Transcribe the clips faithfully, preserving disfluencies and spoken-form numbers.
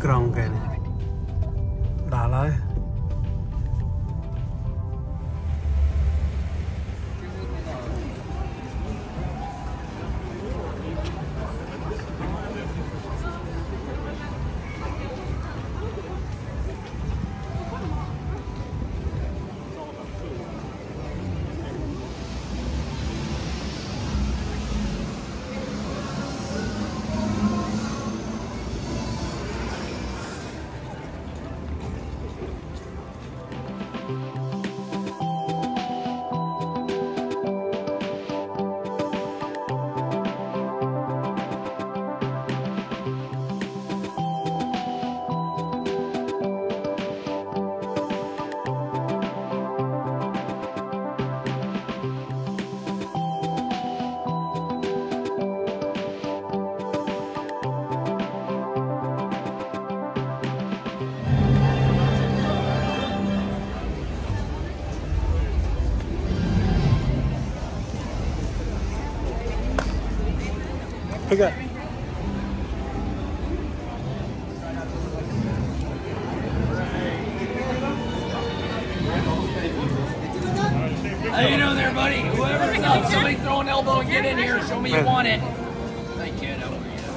background cái này đã lấy Pick up. How you doing there, buddy? Whoever's up, somebody throw an elbow and get in here. Show me you want it. Thank you. Over you.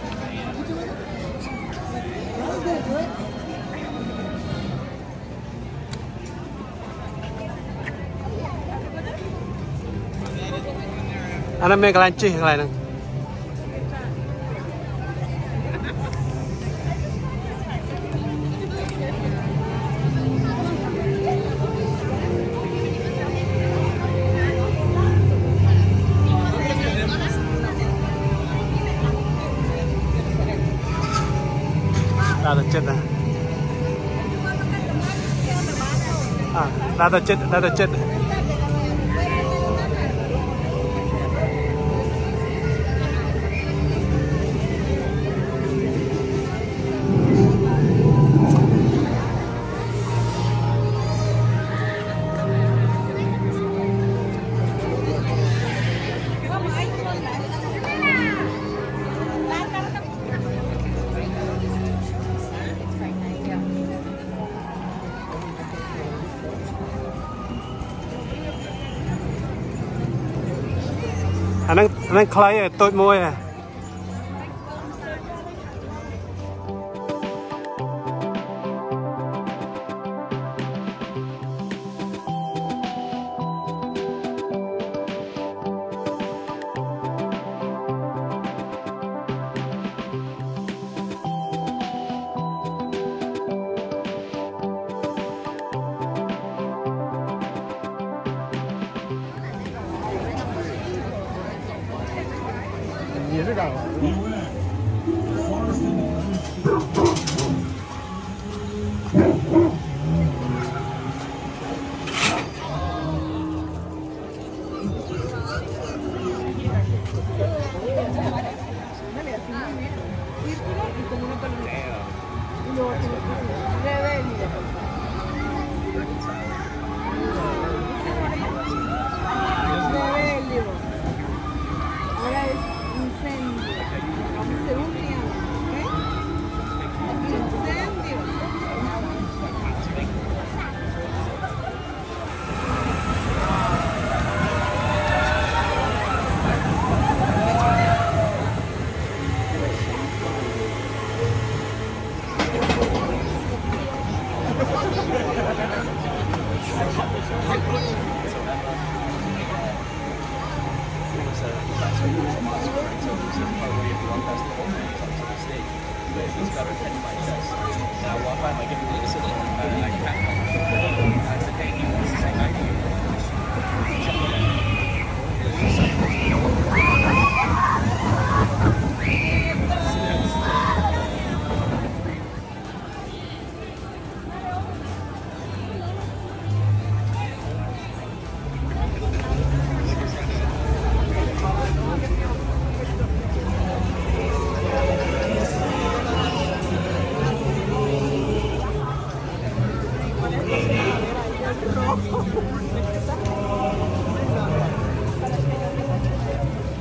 Anh em mấy cái lan chi cái này nè. Đã được chết rồi. À, đã được chết, đã được chết. Anh đang anh đang khai tôi môi à. Gì thế nào?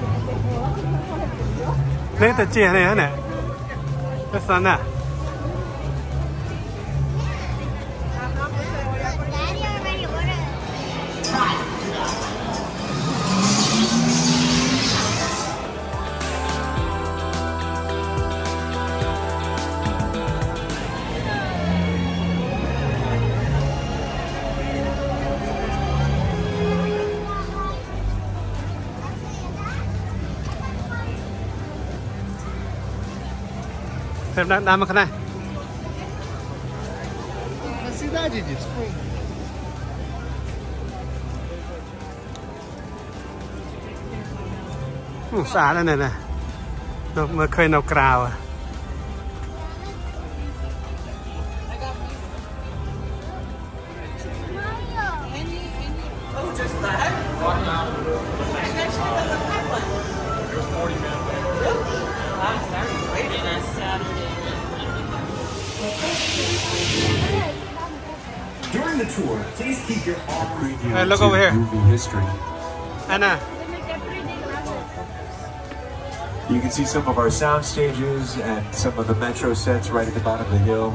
Lấy tờ chia này hả nè? Cái sẵn à? Xem đá đá mà cái này. Na cidade disso. Ừ, xả đây này nè. Nó mới khơi nào cào à. During the tour, please keep your arm preview Hey, look to over here. movie history. Anna. You can see some of our sound stages and some of the metro sets right at the bottom of the hill.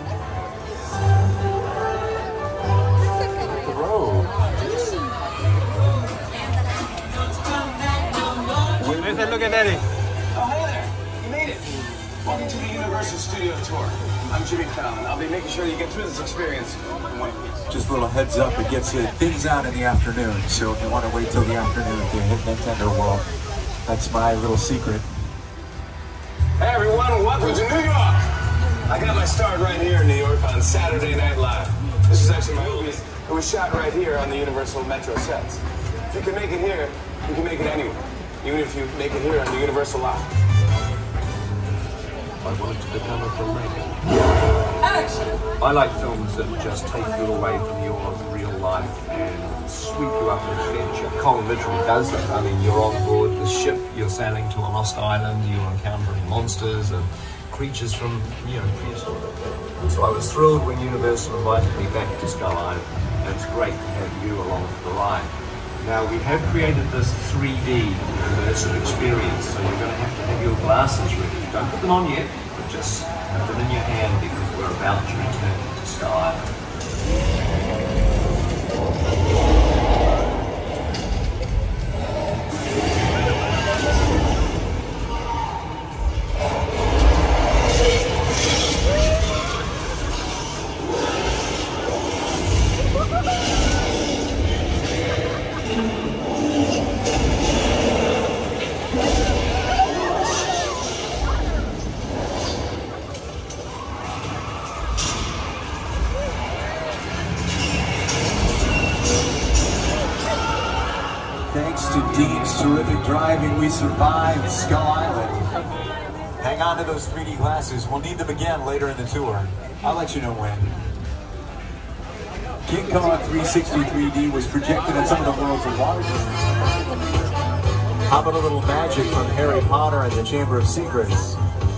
The road. Look at Daddy. Oh, hey there. You made it. Welcome to the Universal Studio Tour. I'm Jimmy Fallon. I'll be making sure you get through this experience in one piece. Just a little heads up, it gets uh, things out in the afternoon, so if you want to wait till the afternoon to hit Nintendo World, that's my little secret. Hey everyone, welcome to New York. I got my start right here in New York on Saturday Night Live. This is actually my movie. It was shot right here on the Universal Metro sets. If you can make it here, you can make it anywhere. Even if you make it here on the Universal Lot. I wanted to become a filmmaker. I like films that just take you away from your real life and sweep you up in adventure. Colin literally does that. I mean, you're on board the ship, you're sailing to a lost island, you're encountering monsters and creatures from, you know, prehistoric. So I was thrilled when Universal invited me back to Skull Island, and it's great to have you along for the ride. Now, we have created this three D immersive experience, so you're going to have to have your glasses ready. Don't put them on yet, but just have them in your hand because we're about to return to Skull Island. Thanks to Dean's terrific driving, we survived Skull Island. Hang on to those three D glasses. We'll need them again later in the tour. I'll let you know when. King Kong three sixty three D was projected at some of the world's largest. How about a little magic from Harry Potter and the Chamber of Secrets?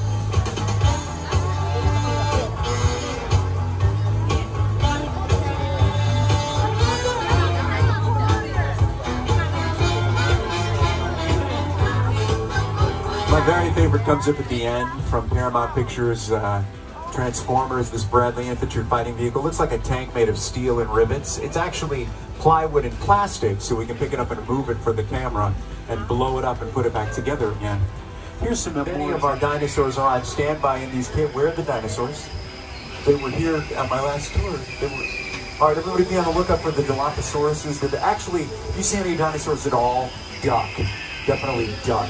My very favorite comes up at the end from Paramount Pictures' uh, Transformers, this Bradley infantry fighting vehicle. Looks like a tank made of steel and rivets. It's actually plywood and plastic, so we can pick it up and move it for the camera and blow it up and put it back together again. Here's some many of our dinosaurs are on standby in these kits. Where are the dinosaurs? They were here at my last tour. They were... All right, everybody be on the lookout for the Dilophosaurus. That actually, if you see any dinosaurs at all, duck. Definitely duck.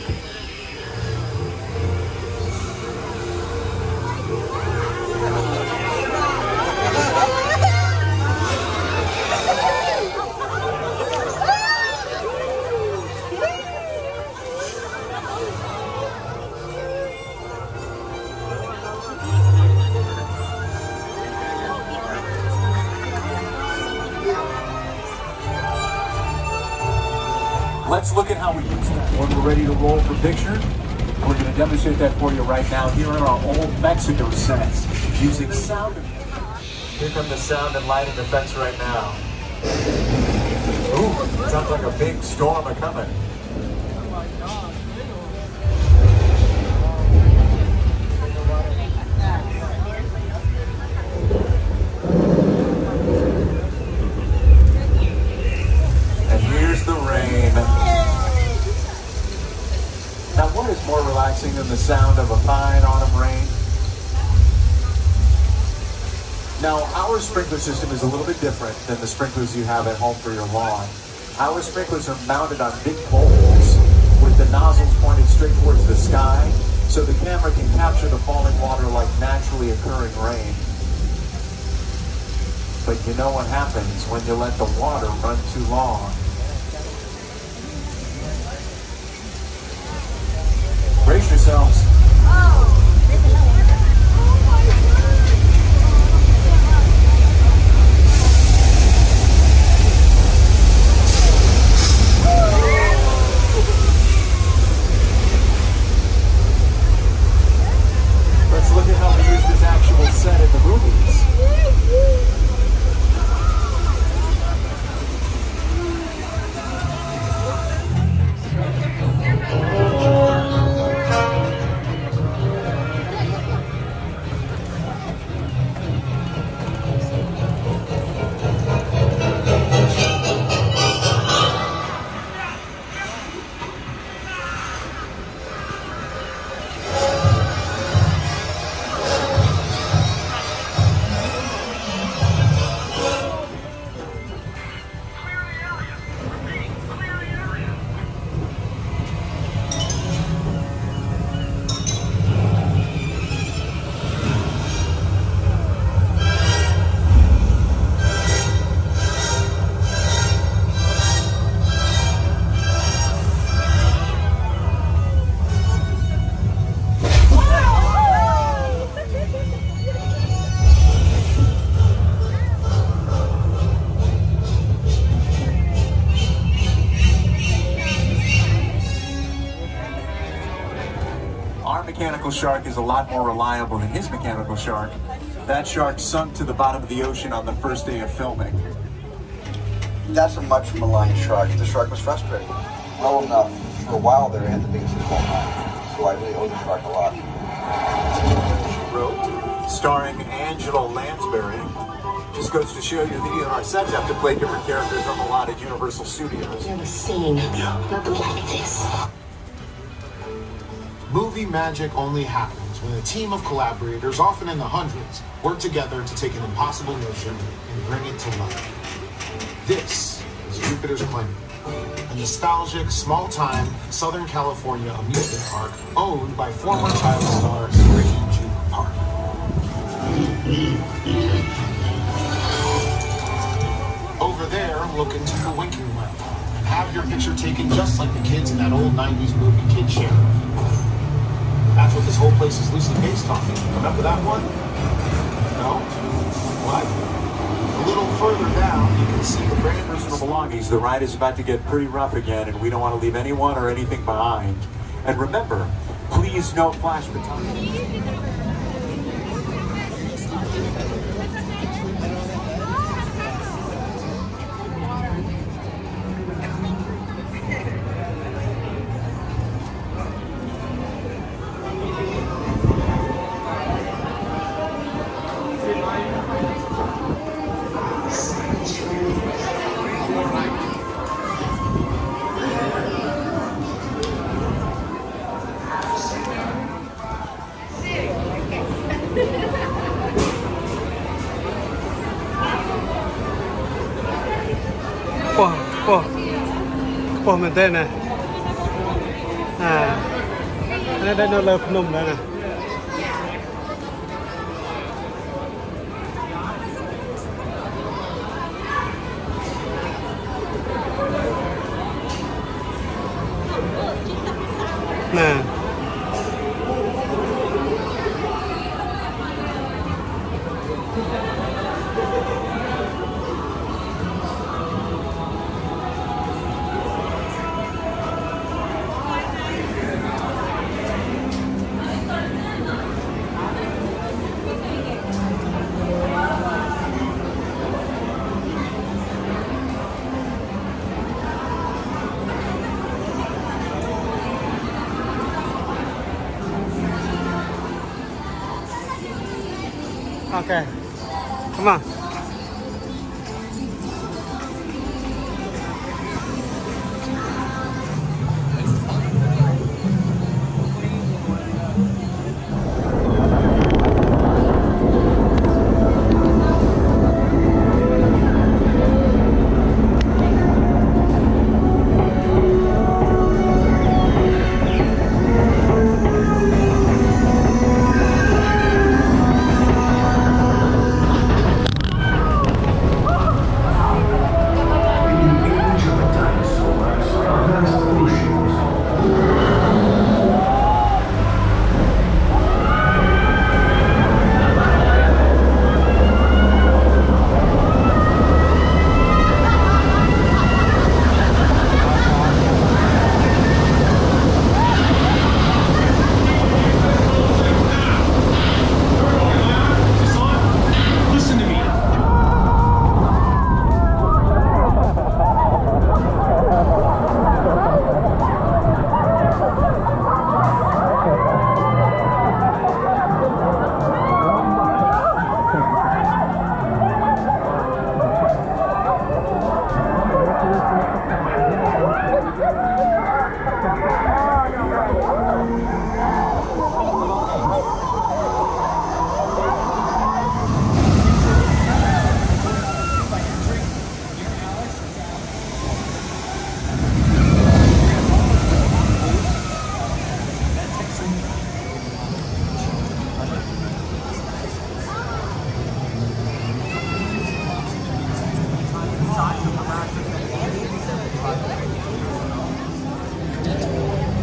Let's look at how we use that. When we're ready to roll for picture, we're going to demonstrate that for you right now here in our old Mexico sets using sound. Here come the sound and lighting effects right now. Ooh, sounds like a big storm a coming. Now, what is more relaxing than the sound of a fine autumn rain? Now, our sprinkler system is a little bit different than the sprinklers you have at home for your lawn. Our sprinklers are mounted on big poles with the nozzles pointed straight towards the sky, so the camera can capture the falling water like naturally occurring rain. But you know what happens when you let the water run too long. Brace yourselves. Let's look at how they use this actual set in the movies. Our mechanical shark is a lot more reliable than his mechanical shark. That shark sunk to the bottom of the ocean on the first day of filming. That's a much maligned shark. The shark was frustrated. Well enough, for a while there, it had the biggest of all time. So I really owe the shark a lot. She wrote, starring Angela Lansbury. Just goes to show you that our sets have to play different characters from a lot at Universal Studios. You're the scene, not the practice. Movie magic only happens when a team of collaborators, often in the hundreds, work together to take an impossible notion and bring it to life. This is Jupiter's Claim, a nostalgic, small-time Southern California amusement park owned by former child star Ricky Juke Park. Over there, look into the winking well and have your picture taken just like the kids in that old nineties movie Kid Sheriff. That's what this whole place is loosely based on. Remember that one? No? What? A little further down, you can see the brand Personal belongings. The ride is about to get pretty rough again, and we don't want to leave anyone or anything behind. And remember, please no flash photography. Wah, wah, wah មែនទេណាអានេះនៅលើភ្នំដែរណាណា Okay, come on.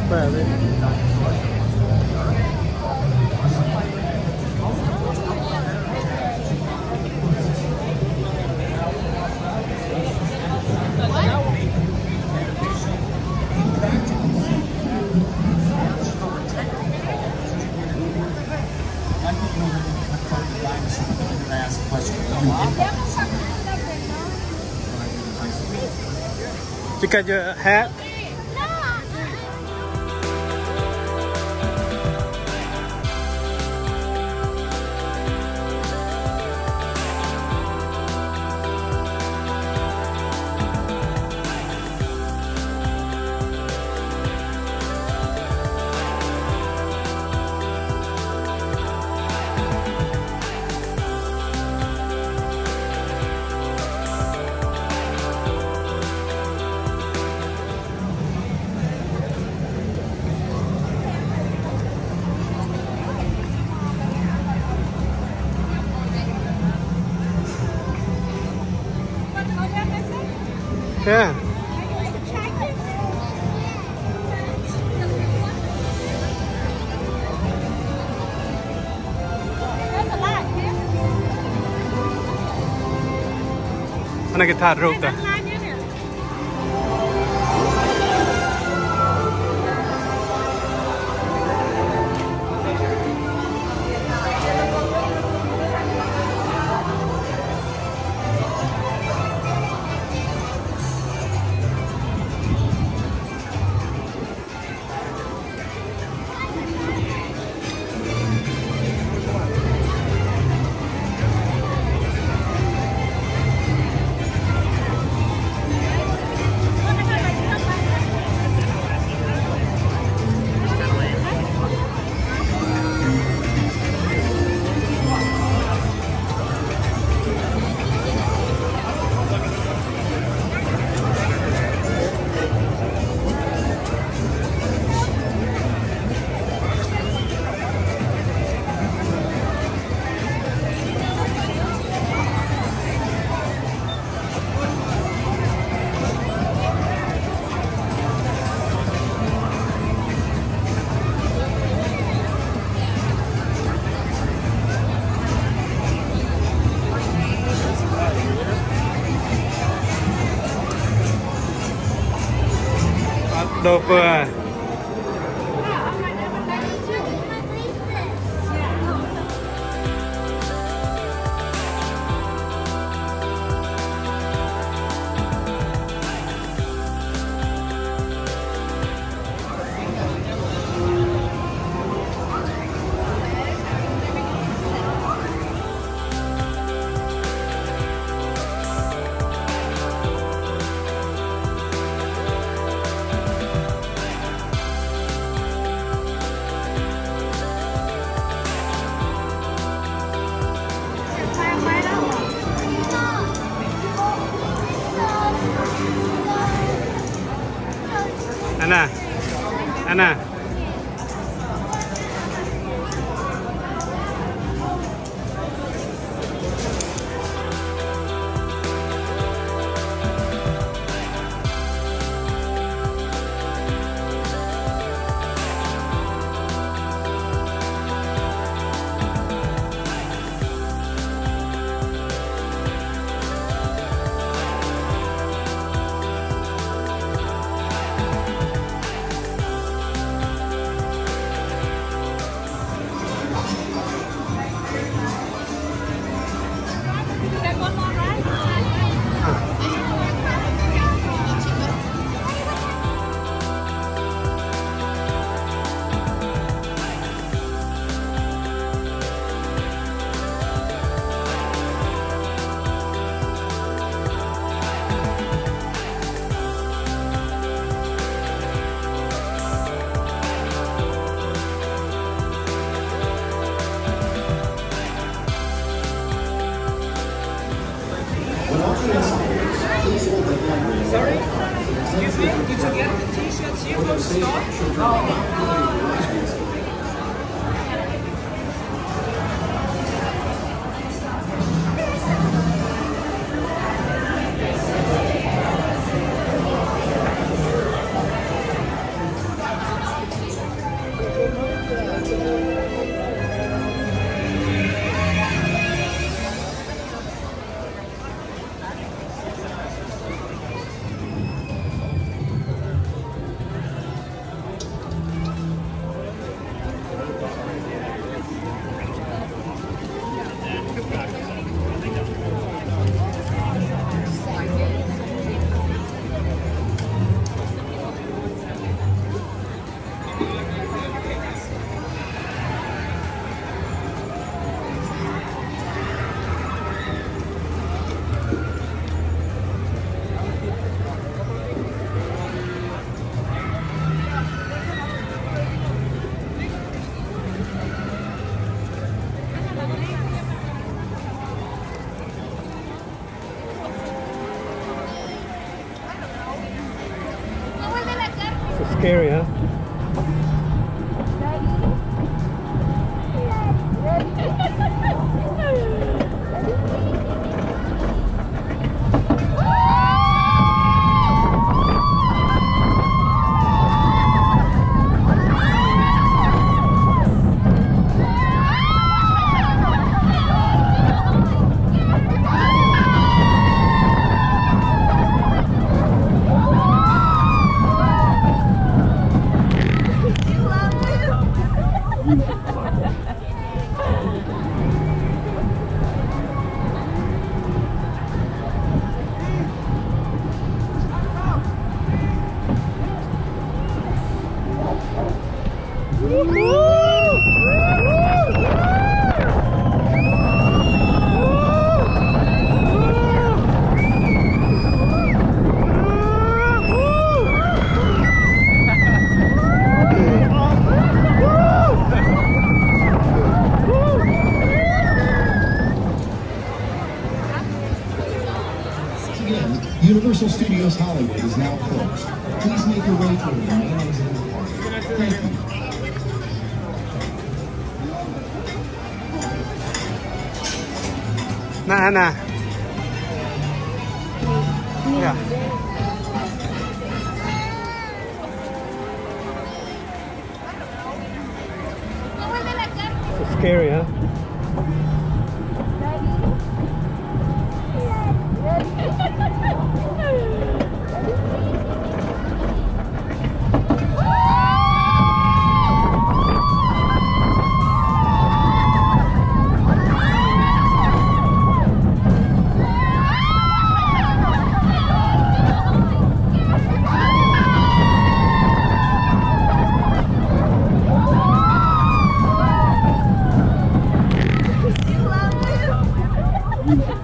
khỏe đấy. You got your hat? Yeah. Anh cái thả rụt à? Đồ vừa. Anna, Anna. Sorry? Excuse me? Did you get the t-shirts here from the store? Oh. Scary, huh? Universal Studios Hollywood is now closed. Please make your way toward the main exit of the park. Thank you. Nah, nah. Yeah. So scary, huh? You love it?